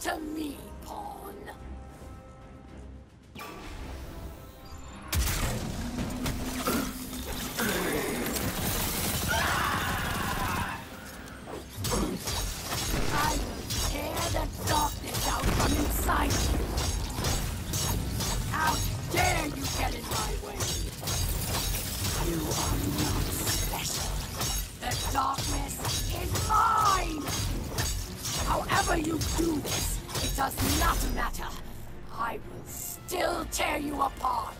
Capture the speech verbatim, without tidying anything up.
to me, pawn. I will tear the darkness out from inside you. How dare you get in my way? You are not special. The darkness is mine! However you do this, it does not matter. I will still tear you apart.